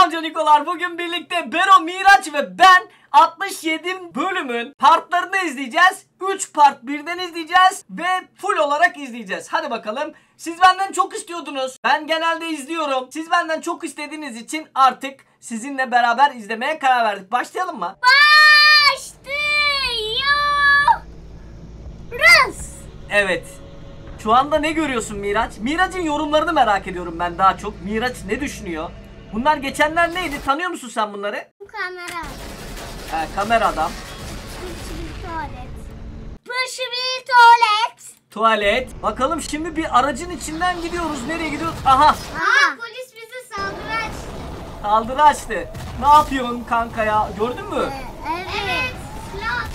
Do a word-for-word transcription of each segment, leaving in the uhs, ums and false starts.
Selam canikolar. Bugün birlikte Bero, Miraç ve ben altmış yedi bölümün partlarını izleyeceğiz. üç part birden izleyeceğiz ve full olarak izleyeceğiz. Hadi bakalım. Siz benden çok istiyordunuz. Ben genelde izliyorum. Siz benden çok istediğiniz için artık sizinle beraber izlemeye karar verdik. Başlayalım mı? Başlıyoruz. Evet. Şu anda ne görüyorsun Miraç? Miraç'ın yorumlarını merak ediyorum ben daha çok. Miraç ne düşünüyor? Bunlar geçenler neydi? Tanıyor musun sen bunları? Bu kamera. He, kamera adam. Burası bir tuvalet. Burası bir tuvalet. Tuvalet. Bakalım şimdi bir aracın içinden gidiyoruz. Nereye gidiyoruz? Aha. Aha. Polis bizi saldırı açtı. Saldırı açtı. Ne yapıyorsun kanka ya? Gördün mü? Evet. Evet. Silah.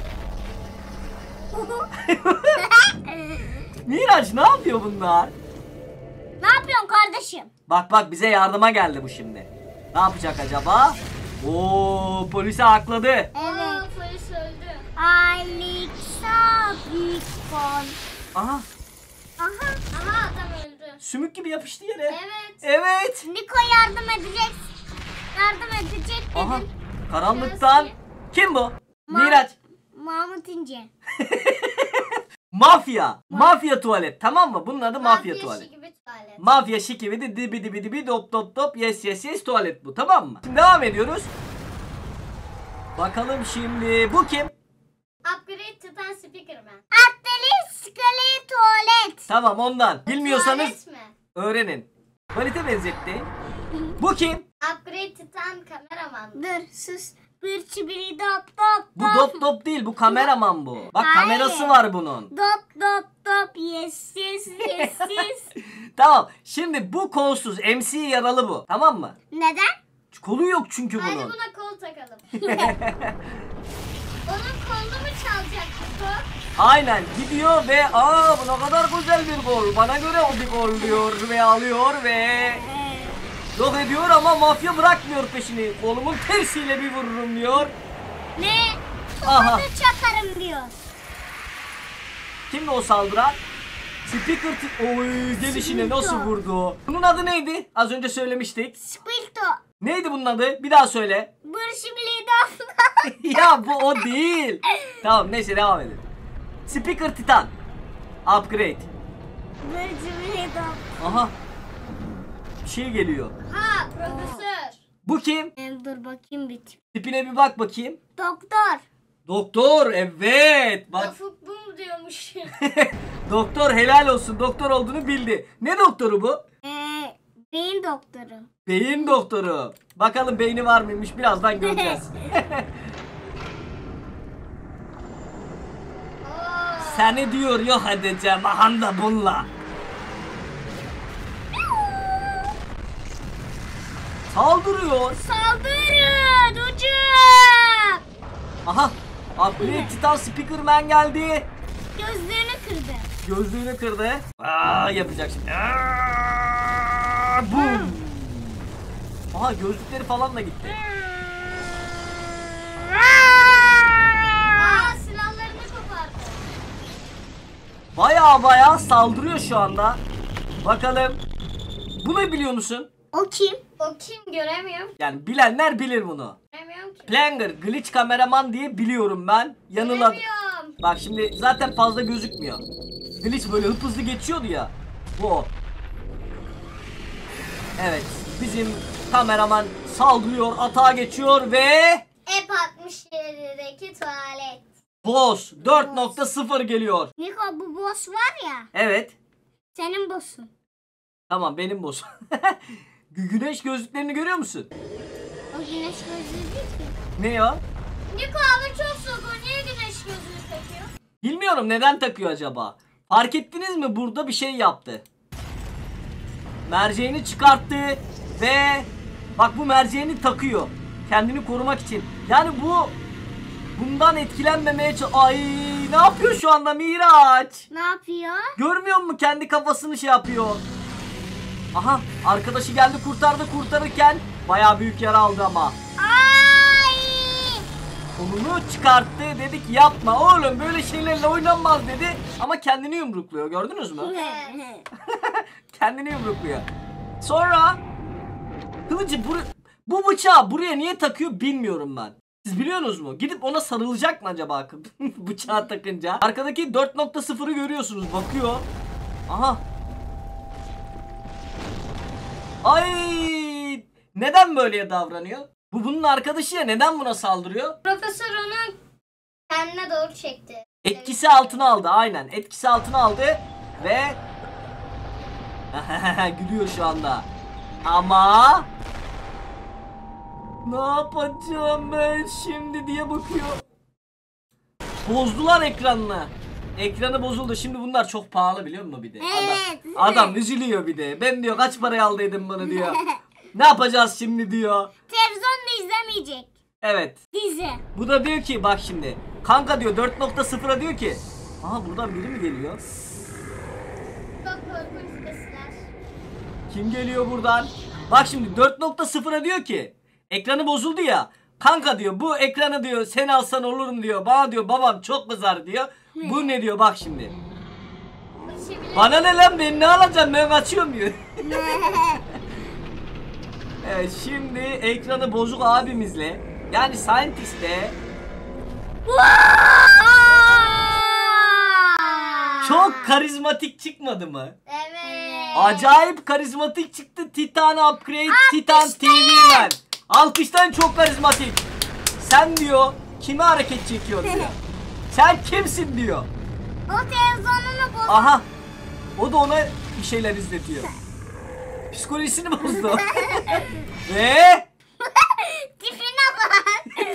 Miraç ne yapıyor bunlar? Ne yapıyorsun kardeşim? Bak bak bize yardıma geldi bu şimdi. Ne yapacak acaba? Oo, polisi hakladı. Evet. Polis öldü. Alexa Big Fun. Aha. Aha. Aha adam öldü. Sümük gibi yapıştı yere. Evet. Evet. Niko yardım edecek. Yardım edecek dedim. Aha. Karanlıktan. Kim bu? Ma- Miraç. Mahmut İnce. Mafya. Mafya tuvalet. Tamam mı? Bunun adı mafya tuvalet. Gibi tuvalet. Mafya şiki ve dibi dibi dibi dop dop dop yes yes yes tuvalet bu, tamam mı? Şimdi devam ediyoruz. Bakalım şimdi bu kim? Upgrade Titan Speakerman. Ateli Skali tuvalet. Tamam ondan. Bilmiyorsanız Tuvalet mi? öğrenin. Tuvalete benzetti. Bu kim? Upgrade Titan kameraman. Dur sus. Bir çibiri dop dop Bu dop dop değil, bu kameraman bu. Bak Hayır. kamerası var bunun. Dop dop dop yes yes yes yes. Tamam şimdi bu kolsuz M C yaralı bu, tamam mı? Neden? Kolu yok çünkü bunun. Hadi buna kol takalım. Onun kolunu mu çalacak bu? Aynen gidiyor ve aa bu ne kadar güzel bir gol. Bana göre o bir gol diyor ve alıyor ve yok ediyor ama mafya bırakmıyor peşini. Kolumun tersiyle bir vururum diyor. Ne? Aha. Kafanı çakarım diyor. Kimdi o saldıran? Speaker t- Oy gelişine Spilto. nasıl vurdu? Bunun adı neydi? Az önce söylemiştik. Spilto. Neydi bunun adı? Bir daha söyle. Bir çibiri dop. Ya bu o değil. Tamam neyse devam edelim. Speaker Titan. Upgrade. Bir çibiri dop. Aha. Bir şey geliyor. Ha profesör. Bu kim? Dur bakayım bir tip. Tipine bir bak bakayım. Doktor. Doktor, evet. Bak. Ufuk bu mu diyormuş? Doktor helal olsun. Doktor olduğunu bildi. Ne doktoru bu? Eee beyin doktoru. Beyin doktoru. Bakalım beyni var mıymış, birazdan göreceğiz. Seni diyor yok edeceğim. Aha da bununla. Saldırıyor. Saldırın uçak. Aha. Upgrade Titan Speakerman geldi. Gözlerini kırdı. Gözlüğünü kırdı. Aa, yapacak şimdi. Aa, boom. Aha gözlükleri falan da gitti. Aa silahlarını kopardı. Baya baya saldırıyor şu anda. Bakalım. Bunu biliyor musun? O kim? O kim göremiyorum. Yani bilenler bilir bunu. Göremiyorum ki. Planger, glitch kameraman diye biliyorum ben. Yanıla. Göremiyorum. Bak şimdi zaten fazla gözükmüyor. Glitch böyle hıp hızlı geçiyordu ya. Bu o. Evet. Bizim kameraman saldırıyor, atağa geçiyor ve Ep altmış yedideki tuvalet. boss dört nokta sıfır geliyor. Niko bu boss var ya. Evet. Senin boss'un. Tamam benim boss. Gü- Güneş gözlüklerini görüyor musun? O güneş gözlüğü değil ki. Ne o? Niko hava çok soğuk. O niye güneş gözlüğü takıyor? Bilmiyorum neden takıyor acaba. Fark ettiniz mi? Burada bir şey yaptı. Merceğini çıkarttı ve bak bu merceğini takıyor. Kendini korumak için. Yani bu bundan etkilenmemeye çalış... Ay ne yapıyor şu anda Miraç? Ne yapıyor? Görmüyor musun? Kendi kafasını şey yapıyor. Aha arkadaşı geldi kurtardı, kurtarırken bayağı büyük yara aldı ama. Ay! Kolunu çıkarttı, dedi ki yapma oğlum böyle şeylerle oynanmaz dedi. Ama kendini yumrukluyor, gördünüz mü? Kendini yumrukluyor. Sonra kılıcı bur Bu bıçağı buraya niye takıyor bilmiyorum ben. Siz biliyorsunuz mu? Gidip ona sarılacak mı acaba bıçağı takınca? Arkadaki dört nokta sıfırı görüyorsunuz. Bakıyor. Aha. Ay! Neden böyle davranıyor? Bu bunun arkadaşı ya, neden buna saldırıyor? Profesör onu kendine doğru çekti. Etkisi altına aldı, aynen. Etkisi altına aldı ve gülüyor şu anda. Ama ne yapacağım ben şimdi diye bakıyor. Bozdular ekranını. Ekranı bozuldu. Şimdi bunlar çok pahalı, biliyor musun bir de? Evet. Adam, adam üzülüyor bir de. Ben diyor kaç paraya aldıydın bunu diyor. Ne yapacağız şimdi diyor. Televizyon da izlemeyecek. Evet. Dizi. Bu da diyor ki bak şimdi. Kanka diyor dört nokta sıfıra diyor ki. Aha buradan biri mi geliyor? Çok korkunç sesler. Kim geliyor buradan? Bak şimdi dört nokta sıfıra diyor ki. Ekranı bozuldu ya. Kanka diyor bu ekranı diyor sen alsan olur mu diyor. Bana diyor babam çok kızar diyor. Bu ne diyor bak şimdi. Bana ne lan, ben ne alacağım, ben kaçıyorum diyor. Evet, şimdi ekranı bozuk abimizle, yani Scientist'le çok karizmatik çıkmadı mı? Evet. Acayip karizmatik çıktı. Titan Upgrade, Titan T V Man. Alkıştan çok karizmatik. Sen diyor kime hareket çekiyor diyor. Sen kimsin diyor. O televizyonunu bozdu. Aha. O da ona bir şeyler izletiyor. Psikolojisini bozdu. Ve Tipine bak.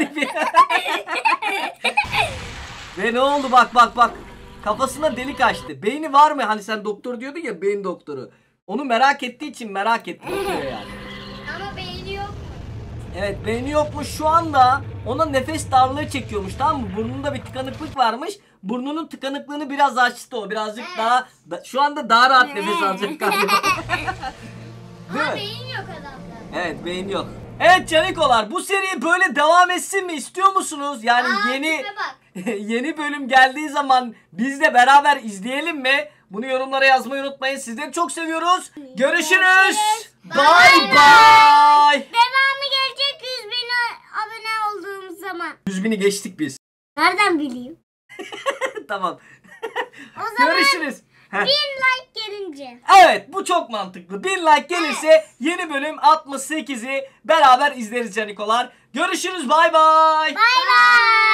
Ve ne oldu bak bak bak. Kafasına delik açtı. Beyni var mı? Hani sen doktor diyordun ya, beyin doktoru. Onu merak ettiği için merak etti. Bakıyor yani. Ama beyni yok. Evet, beyni yokmuş şu anda. Ona nefes darlığı çekiyormuş, tamam mı? Burnunda bir tıkanıklık varmış. Burnunun tıkanıklığını biraz açtı o. Birazcık Evet. daha da, şu anda daha rahat nefes alacak galiba. Değil Ama mi? beyin yok adamda. Evet, beyin yok. Evet canikolar, bu seri böyle devam etsin mi istiyor musunuz? Yani Aa, yeni tipe bak. yeni bölüm geldiği zaman biz de beraber izleyelim mi? Bunu yorumlara yazmayı unutmayın. Sizleri çok seviyoruz. Görüşürüz. Bye bye. Devamı gelecek yüz bin abone olduğum zaman. yüz bini geçtik biz. Nereden bileyim? Tamam. O zaman Görüşürüz. Heh. bin like gelince. Evet, bu çok mantıklı. bin like gelirse yeni bölüm altmış sekizi beraber izleriz canikolar. Görüşürüz. Bay bay. Bay bay.